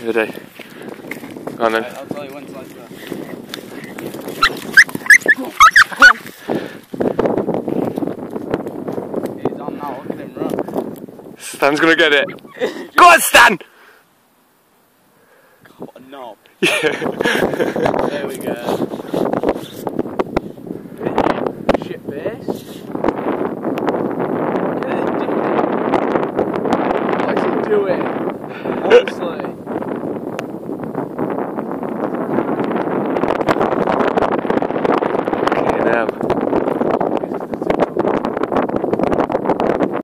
the day. Go on then. Right, I'll tell you when to let go. He's on now, look at him run. Stan's gonna get it. Go on, Stan! What a knob. Yeah. There we go. Shit base. Look at it, what's he doing? Honestly.